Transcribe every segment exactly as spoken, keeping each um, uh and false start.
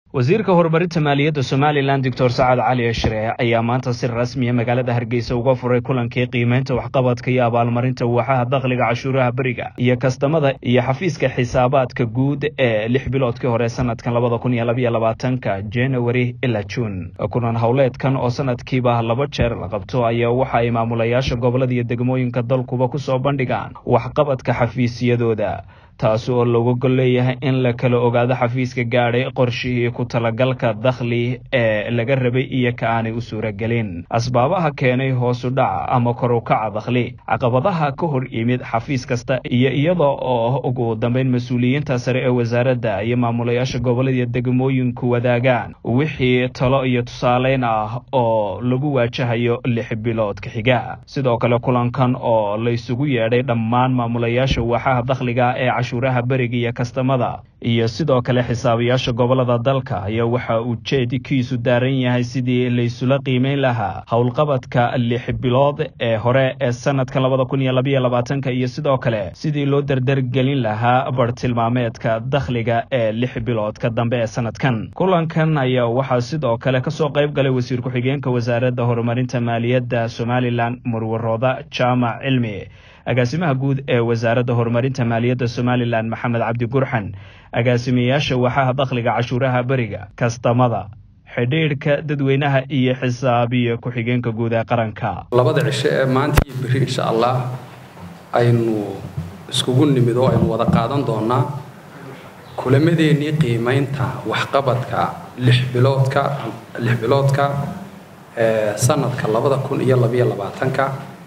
wasiirka horumarinta maaliyadda Somaliland Doctor Saad Cali Ashre ayaa maanta si rasmi ah magaalada Hargeysa uga furay kulankii qiimeynta waxqabadka iyo abaalmarinta waaxaha dakhliga cashuuraha bariga iyo kastamada iyo xafiiska xisaabaadka guud ee lix biloodkii hore sanadkan laba kun iyo laba iyo labaatanka January ilaa June. kulan hawleedkan oo sanadkiiba laba jeer la qabto ayaa waxa ay maamulayaasha gobolada iyo degmooyinka dalkuba ku soo bandhigaan waxqabadka xafiisyadooda, taas oo lagu goleeyahay in la kala ogaado xafiiska gaadhay qorshihii ku talagalka dakhli ee laga rabay iyo ka aanay u suuragelin, asbaabaha keenay hoos u dhac ama kor u kaca dakhli, caqabadaha ka hor yimid xafiis kasta, iyo iyada oo ugu dambeyn mas'uuliyiinta sare ee wasaaradda iyo maamulayaasha gobolada iyo degmooyinku wadaagaan wixii talo iyo tusaaleyn ah oo lagu waajahayo lix biloodka xiga. sidoo kale kulankan oo la isugu yeedhay dhammaan maamulayaasha waaxaha dakhliga ee cashuuraha bariga iyo kastamada iyo sidoo kale xisaabiyaasha gobolada dalka ayaa waxa uu jeedkiisu daaran yahay sidii la isula qiimeyn lahaa howlqabadka lix bilood ee hore ee sanadka laba kun iyo laba iyo labaatanka iyo sidoo kale sidii loo dardar gelin lahaa bartilmaameedka dakhliga ee lix biloodka dambe ee sanadkan. kulankan ayaa waxa sidoo kale ka soo qayb galay wasiir ku-xigeenka wasaaradda horumarinta maaliyadda Somaliland Murwarooda Jaamac Cilmi, agaasimaha guud ee wasaaradda horumarinta maaliyadda Somaliland Maxamed Cabdi Gurxan, agaasimayaasha waaxaha dakhliga cashuuraha bariga, kastamada, xidhiidhka dadweynaha iyo xisaabiye ku-xigeenka guud ee qaranka. labada cisho ee maanta iyo bari insha Allah aynu iskugu nimid oo aynu wada qaadan doonaa kulamadeenii qiimeynta waxqabadka lix biloodka lix biloodka ee sanadka laba kun iyo laba iyo labaatanka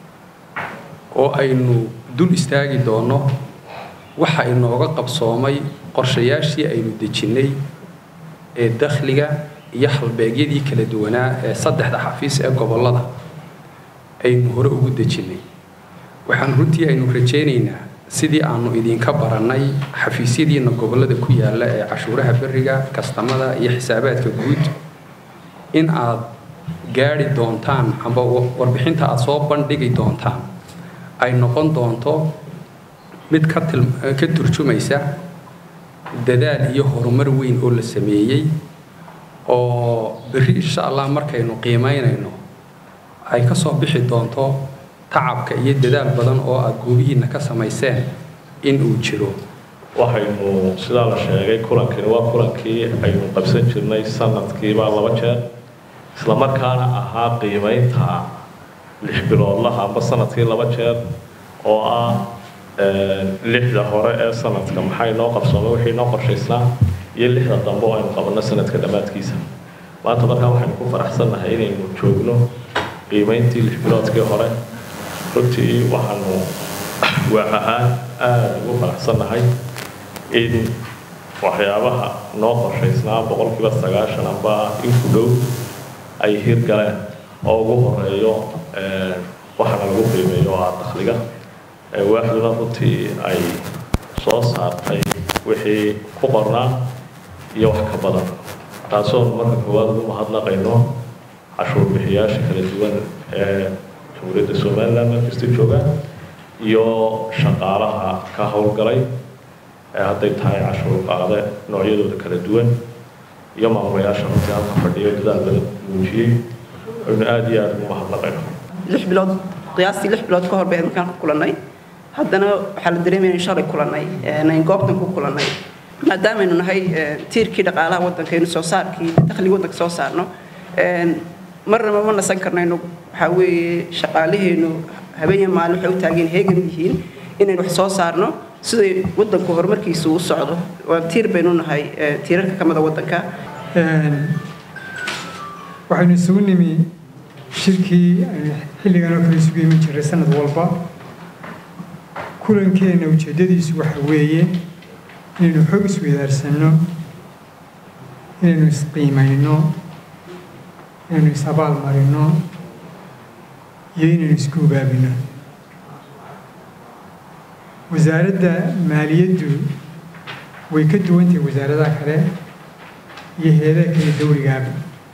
oo aynu dul istaagi doono waxa inooga qabsoomay qorshayaashii aynu dejinay ee dakhliga iyo halbeegyadii kala duwanaa ee saddexda xafiis ee gobolada aynu hore ugu dejinay. waxaan runtii aynu rajaynaynaa sidii aanu idinka baranay xafiisyadiina gobolada ku yaala ee cashuuraha bariga, kastamada iyo xisaabaadka guud in aad gaari doontaan amba warbixinta aad soo bandhigi doontaan ay noqon doonto mid ka ka turjumaysa dadaal iyo horumar weyn oo la sameeyay oo bari insha Allah markaynu qiimeynayno ay ka soo bixi doonto tacabka iyo dadaal badan oo aad goobihiina ka samayseen in uu jiro. waxaynu sidaa la sheegay kulankani waa kulankii aynu qabsan jirnay sanadkiiba laba jeer, isla markaana ahaa qiimeynta lix biloodlaha amba sanadkii laba jeer oo ah lixda hore ee sanadka maxay noo qabsoomay wixii noo qorshaysnaa iyo lixda dambe oo aynu qabanno sanadka dhammaadkiisa. maanta markaa waxaynu ku faraxsannahay inaynu joogno qiimeyntii lix biloodkii hore. runtii waxaanu waax ahaan aada ugu faraxsannahay in waxyaabaha noo qorshaysnaa boqolkiiba sagaashan amba in ku dhow ay hirgaleen oo ugu horeeyo waxaana lagu qiimeeyo oo ah dakhliga. waaxduna runtii ay soo saartay wixii ku qornaa iyo wax ka badan, taasoo marka koowaad ugu mahadnaqayno cashuur bixiyaasha kala duwan ee jamhuuriyadda Somaliland markasta jooga iyo shaqaalaha ka howlgalay ee hadday tahay cashuur qaade noocyadooda kala duwan iyo maamulayaasha runtii halka fadhiyo dadaal badan muujiyey. aynu aada iyo aada ugu mahadnaqayno. lix bilood qiyaastii lix bilood ka hor bay markaan ku kulannay, haddana waxaa la dareemayay in shalay kulannay nayn goobtan ku kulannay maadaama aynu nahay tiirkii dhaqaalaha waddanka aynu soo saarkii dakhliga waddanka soo saarno. marnaba ma nasan karnayno, waxaa weeye shaqaalaheenu habeen maalin waxay u taagan heegan yihiin inaynu wax soo saarno siday waddanku horumarkiisa u socdo. waa tiir baynu nahay tiirarka ka mid ah waddanka. waxaynu isugu nimi shirkii xilligan oo kale isugu iman jiray sanad walba. kulankeena ujeedadiisu waxa weeye inaynu xog isweydaarsanno, inaynu isqiimayno, inaynu is-abaal marino iyo inaynu isku ogaabino. wasaaradda maaliyaddu way ka duwan tahay wasaaradaha kale iyo hay'adaha kale dawligaaba.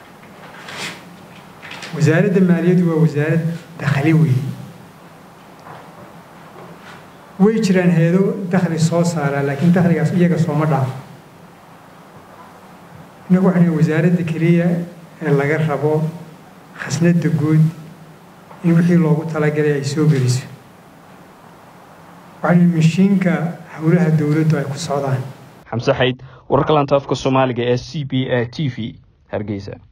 wasaaradda maaliyaddu waa wasaarad dakhli weeye. way jiraan hay'ado dakhli soo saara laakiin dakhligaas iyaga sooma dhaafo. innagu waxaan wasaaradda keliya ee laga rabo khasnadda guud in wixii loogu talagalay ay soo geliso waxaan mishiinka howlaha dowladdu ay ku socdaan. Xamse Xayd, wararka laanta afka Soomaaliga ee C B A T V, Hargeysa.